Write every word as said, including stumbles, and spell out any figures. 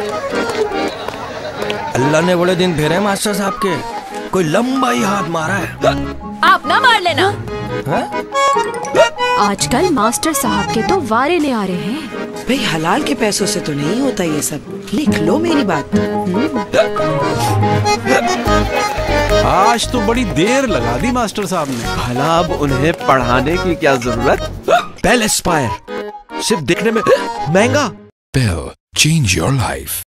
अल्लाह ने बड़े दिन फेरे मास्टर साहब के, कोई लंबा ही हाथ मारा है। आप ना मार लेना। हा? आजकल मास्टर साहब के तो वारे ने आ रहे हैं। भाई हलाल के पैसों से तो नहीं होता ये सब, लिख लो मेरी बात। आज तो बड़ी देर लगा दी मास्टर साहब ने। भला अब उन्हें पढ़ाने की क्या जरूरत। बेल एस्पायर सिर्फ दिखने में महंगा। Bell, change your life.